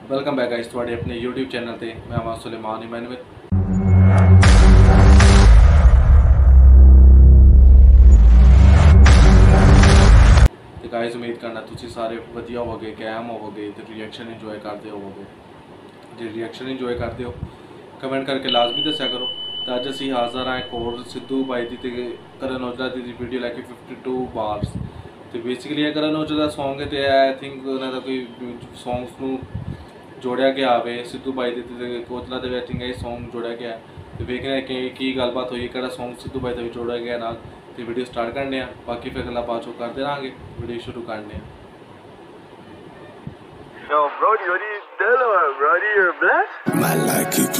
Welcome back guys ਤੁਹਾਡੇ अपने YouTube channel ਤੇ मैं आवाज सुलेमान इमानुएल। ਤੇ गाइस उम्मीद करना ਤੁਸੀਂ ਸਾਰੇ ਵਧੀਆ ਹੋਵੋਗੇ, ਕਾਇਮ ਹੋਵੋਗੇ ਤੇ ਰਿਐਕਸ਼ਨ ਇੰਜੋਏ ਕਰਦੇ ਹੋਵੋਗੇ। ਜੇ ਰਿਐਕਸ਼ਨ ਇੰਜੋਏ ਕਰਦੇ ਹੋ ਕਮੈਂਟ ਕਰਕੇ ਲਾਜ਼ਮੀ ਦੱਸਿਆ ਕਰੋ। ਤਾਂ ਅੱਜ ਅਸੀਂ ਹਾਜ਼ਰ ਹਾਂ ਇੱਕ ਹੋਰ ਸਿੱਧੂ ਬਾਈ ਦੀ ਤੇ ਕਰਨ ਔਜਲਾ ਦੀ ਵੀਡੀਓ ਲੈ ਕੇ 52 ਬਾਰਸ। ਤੇ ਬੇਸਿਕਲੀ ਇਹ ਕਰਨ ਔਜਲਾ ਦਾ ਸੌਂਗ ਹੈ ਤੇ ਆਈ ਥਿੰਕ ਉਹਨਾਂ ਦਾ ਕੋਈ ਸੌਂਗਸ ਨੂੰ जोड़िया गया आवे सिद्धू बाई के कोतला के आई थिंक ये सॉन्ग जोड़ा गया तो वेखने की गलबात हुई कि सॉन्ग सिद्धू बाई का भी जोड़ा गया नाल तो वीडियो स्टार्ट करने बाकी फिर गल्लां बाद चों करते रहांगे। वीडियो शुरू करने Yo, Brody, what are you doing, Brody? You're blessed? Man like it,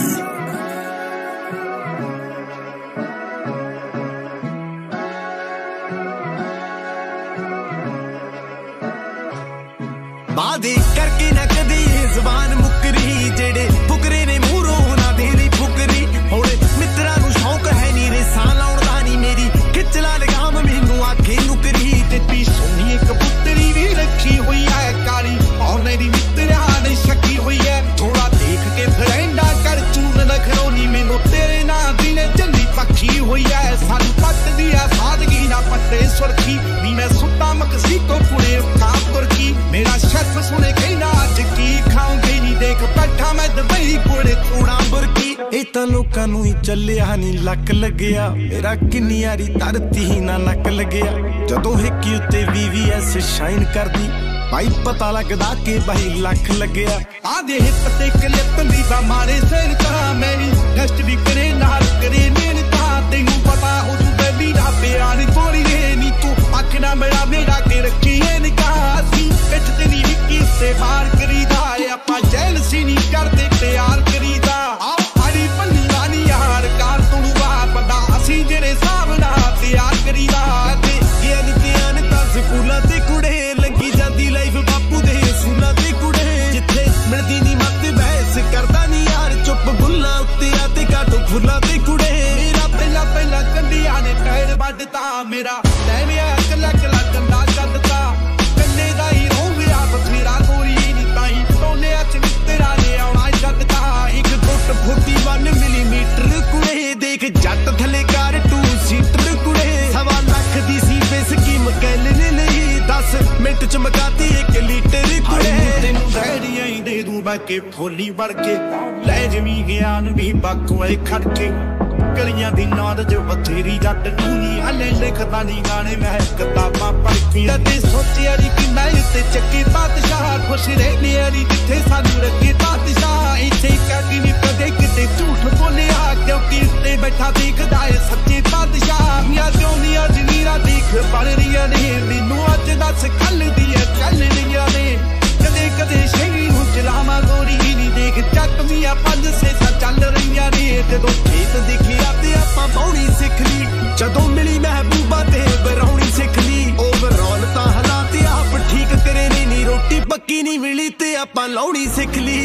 बादे करके न कदे ज़बान मुकरी जेड़े फुकरे ने मूरों ना देनी फुकरी होले मित्रा नू शौक है नी रे सां लाउण दा नी मेरी खिचला लगाम मैनू आखे नुकरी ते पी सोनी कबूतरी भी रखी हुई है काली और मेरी मित्रा ने शकी हुई है थोड़ा देख के फरेंडा कर चून रखो नी मैनू तेरे ना दिने चंगी पक्की हुई है सानू पट दिया सादगी ना पट्टे सुरखी नी मैं सुता मकसी को पुणे कापुर की मेरा शर्फ सुने कहना अज की खाऊंगी नी देख बैठा मैं दबई कोड़े कूड़ा बुरकी ए तां लोकां नूं ही चलिया नी लक लगया मेरा किन्नी यारी धरती ही ना नक लगया जदों हिक्की उत्ते VVS शाइन करदी भाई पता लगदा कि भाई लख लगया आधे हिप ते क्लिप दी मारे सिर का मेरी डस्ट भी करे नाल करे मेहनत तेनू पता हो तू बेबी ना प्यार थोड़ी रे नी तू आखना मेरा के रखी है निकासी पिछ ते नी हिक्की से बाहर करीदा आपां जैल सी नी करदे प्यार करीदा आ आड़ी पन्नी वाली यार कार तू बाप दा असी जेड़े सावना प्यार करीदा ते ये नित्यान ता स्कूलां ते कुड़े लगी जांदी लाइफ बापू दे सूलां ते कुड़े जिथे मिलदी नी मत बहस करदा नी यार चुप बुल्ला उत्ते आते काटो फुल्लां ते कुड़े मेरा पहला कंडिया ने टायर वड्डता मेरा टैमिया कला कला डंडा चलदा कन्ने दा ही रो गया बथेरा गोरी नी ताई टोले अच तेरा ने आउणा जगदा एक गुट 41 मिलीमीटर कुड़े देख जट थले कार 2 सीटर कुड़े 1.5 लाख दी सी बेसकी मकैलन नहीं 10 मिनट च मकाती 1 लीटर कुड़े तेनू डैडियां ही दे दूं बाके फोली वरके ले जमी ज्ञान भी बाकोए खड़के गलियां दी नॉलेज बथेरी जट नी हले लिखदा नी गाने मैं किताबां पढ़ के ते सोचिया नी कि मैं ते चक्की बादशाह खुश रहने वाली जिथे सानू रखे बादशाह इथे कदी नी कदे किते झूठ बोलिया क्योंकि उत्ते बैठा देखदा है सच्चे बादशाह मियां जोनिया जनीरा देख बन रही ने मैनू अज दस कल दी चल रही ने कदे कदे शहरी नू चलावा गोरी नी देख जट मियां 5-6 चल रही ने जदों खेत दिखे ते आपां बाउणी सिख ली जदों मिली महबूबा ते बरौणी सिख ली ओवरऑल तां हालात आप ठीक करे नी रोटी पक्की नहीं मिली ते आपां लाउणी सिख ली।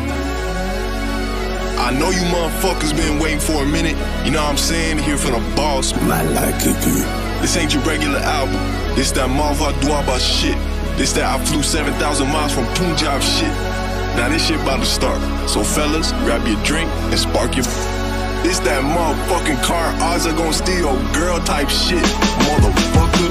I know you motherfuckers been waiting for a minute. You know what I'm saying? Here for the boss. Man like it, This ain't your regular album. This that Malva Dwaba shit. This that I flew 7,000 miles from Punjab shit. Now this shit about to start. So fellas, grab your drink and spark your. This that motherfucking car odds are gonna steal your girl type shit, motherfucker.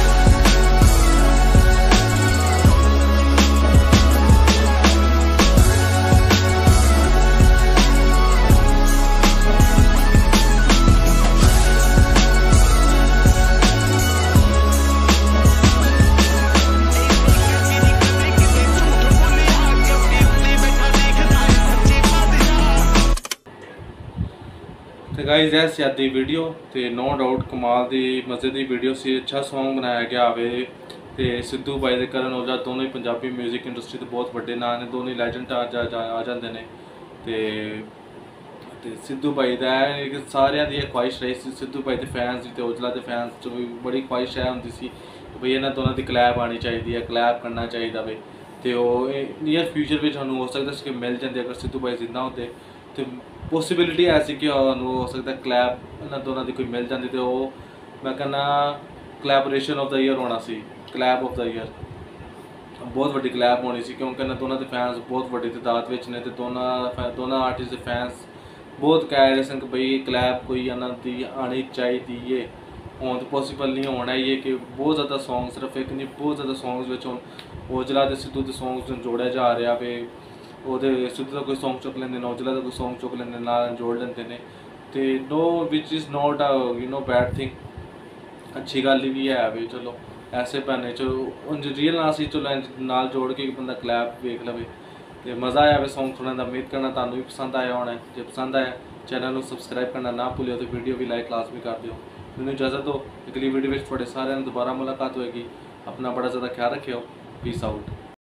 तो guys ऐ सियादी video तो no doubt कमाल दी मज़े दी video सी अच्छा song बनाया गया आवे तो सिद्धू बाई ते करण औजला दोनों ही पंजाबी म्यूजिक इंडस्ट्री के बहुत बड़े नाम ने दोनों ही लैजेंड आ जाते हैं तो सिद्धू बाई का सारिया की ख्वाहिश रही सी सिद्धू बाई के फैंस की औजला के फैंस च भी बड़ी ख्वाहिश है होंगी सी बई इन्होंने दोनों की कलैब आनी चाहिए कलैब करना चाहिए वे तो नीयर फ्यूचर में सानू हो सकता कि मिल जाते अगर सिद्धू बाई जिंदा होते तो पॉसिबिलिटी ऐसी कि हो सकता कलैब इन्होंने दोनों की कोई मिल जाती तो मैं कहना कलैबोरेशन ऑफ द ईयर होना सी कलैब ऑफ द ईयर ਬਹੁਤ ਵੱਡੀ ਕਲੈਬ ਹੋਣੀ ਸੀ, ਕਿਉਂਕਿ ਇਹਨਾਂ ਦੋਨਾਂ ਦੇ ਫੈਨਸ ਬਹੁਤ ਵੱਡੀ ਤਾਦਾਦ ਵਿੱਚ ਨੇ, ਤੇ ਦੋਨਾਂ ਆਰਟਿਸਟ ਦੇ ਫੈਨਸ बहुत कह रहे सन कि भाई कलैब कोई इन्होंने आनी चाहिए है। ਹੁਣ ਤਾਂ ਪੋਸੀਬਲ ਨਹੀਂ ਹੋਣਾ ਇਹ ਕਿ ਬਹੁਤ ਜ਼ਿਆਦਾ ਸੌਂਗ ਸਿਰਫ ਇੱਕ ਨਹੀਂ ਬਹੁਤ ਜ਼ਿਆਦਾ ਸੌਂਗਸ ਵਿੱਚ ਹੁਣ ਔਜਲਾ ਤੇ ਸਿੱਧੂ ਦੇ ਸੌਂਗਸ ਨੂੰ ਜੋੜਿਆ ਜਾ ਰਿਹਾ ਵੇ। ਉਹਦੇ ਸਿੱਧੂ ਦਾ ਕੋਈ ਸੌਂਗ ਚੁੱਕ ਲੈਂਦੇ ਨੇ, ਔਜਲਾ ਦਾ ਕੋਈ ਸੌਂਗ ਚੁੱਕ ਲੈਂਦੇ ਨਾਲ ਜੋੜ ਲੈਂਦੇ ਨੇ, ਤੇ no which is not bad thing, ਅੱਛੀ ਗੱਲ ਵੀ ਹੈ ਵੀ ਚਲੋ ਐਸੇ ਬਹਾਨੇ ਚ ਉਂਝ ਰੀਅਲ ਨਾਲ ਸੀ ਚਲੋ ਨਾਲ ਜੋੜ ਕੇ ਬੰਦਾ ਕਲੈਬ ਵੇਖ ਲਵੇ ਤੇ ਮਜ਼ਾ ਆਇਆ ਵੇ ਸੌਂਗ ਸੁਣਨ ਦਾ। ਉਮੀਦ ਕਰਨਾ ਤੁਹਾਨੂੰ ਵੀ ਪਸੰਦ ਆਇਆ ਹੋਣਾ। ਜੇ ਪਸੰਦ ਆਇਆ ਚੈਨਲ ਨੂੰ ਸਬਸਕ੍ਰਾइब करना ना भूलियो तो वीडियो भी लाइक लाजमी कर दियो। मैंने इजाज़त दो, अगली वीडियो में थोड़े सारे दोबारा मुलाकात होएगी। अपना बड़ा ज़्यादा ख्याल रखियो। Peace out.